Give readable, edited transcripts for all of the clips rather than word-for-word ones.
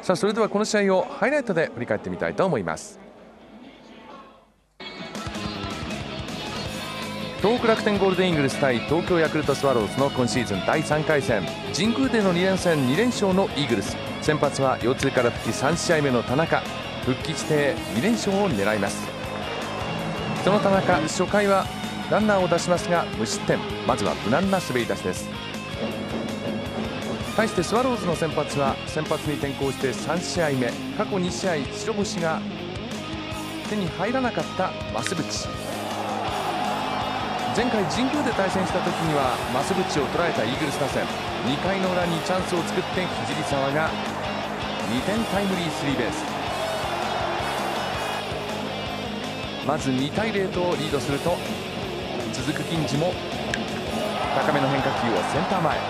さあそれではこの試合をハイライトで振り返ってみたいと思います。東北楽天ゴールデンイーグルス対東京ヤクルトスワローズの今シーズン第3回戦、神宮での2連戦2連勝のイーグルス。先発は腰痛から復帰3試合目の田中。復帰して2連勝を狙います。その田中、初回はランナーを出しますが無失点。まずは無難な滑り出しです。対してスワローズの先発は先発に転向して3試合目、過去2試合白星が手に入らなかった増渕。前回神宮で対戦した時には増渕を捉えたイーグルス打線、2回の裏にチャンスを作って聖沢が2点タイムリースリーベース。まず2対0とリードすると、続く金次も高めの変化球をセンター前。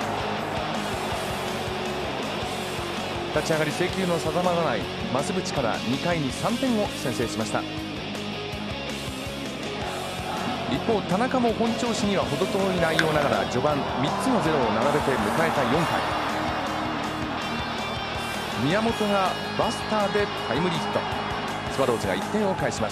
立ち上がり制球の定まらない増渕から2回に3点を先制しました。一方田中も本調子には程遠い内容ながら序盤3つのゼロを並べて迎えた4回、宮本がバスターでタイムリーヒット。スワローズが1点を返します。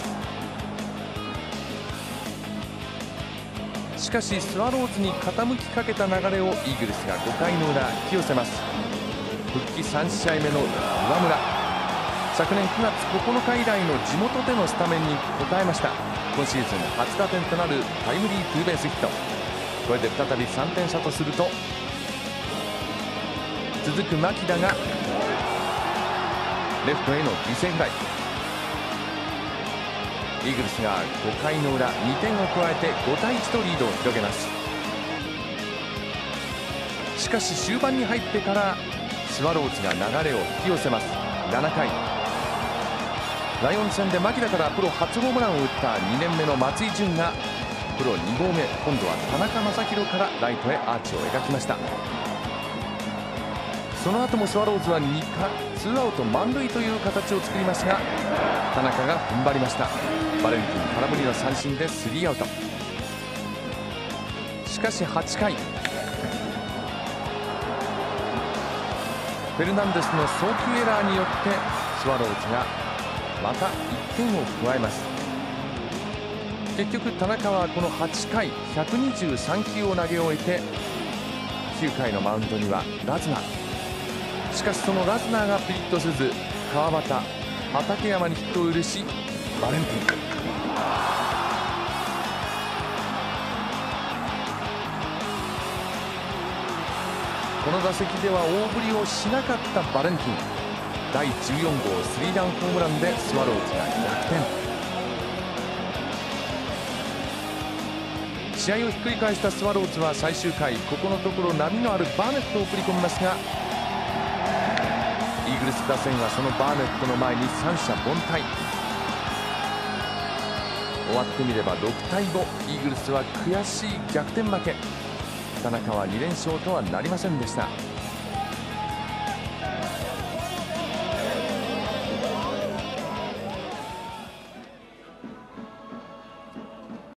しかしスワローズに傾きかけた流れをイーグルスが5回の裏引き寄せます。復帰3試合目の岩村、昨年9月9日以来の地元でのスタメンに応えました。今シーズン初打点となるタイムリーツーベースヒット。これで再び3点差とすると、続く牧田がレフトへの犠牲フライ。イーグルスが5回の裏2点を加えて5対1とリードを広げます。しかし終盤に入ってからスワローズが流れを引き寄せます。7回ライオンズ戦で牧田からプロ初ホームランを打った2年目の松井潤がプロ2号目、今度は田中将大からライトへアーチを描きました。その後もスワローズはツーアウト満塁という形を作りますが、田中が踏ん張りました。バレンティン空振りの三振でスリーアウト。しかし8回フェルナンデスの送球エラーによってスワローズがまた1点を加えます。結局田中はこの8回123球を投げ終えて、9回のマウンドにはラズナー。しかしそのラズナーがピリッとせず、川端、畠山にヒットを許しバレンティン。この打席では大振りをしなかったバレンティン。第14号スリーランホームランでスワローズが逆転。試合をひっくり返したスワローズは最終回、ここのところ波のあるバーネットを送り込みますが、イーグルス打線はそのバーネットの前に三者凡退。終わってみれば6対5、イーグルスは悔しい逆転負け。田中は2連勝とはなりませんでした。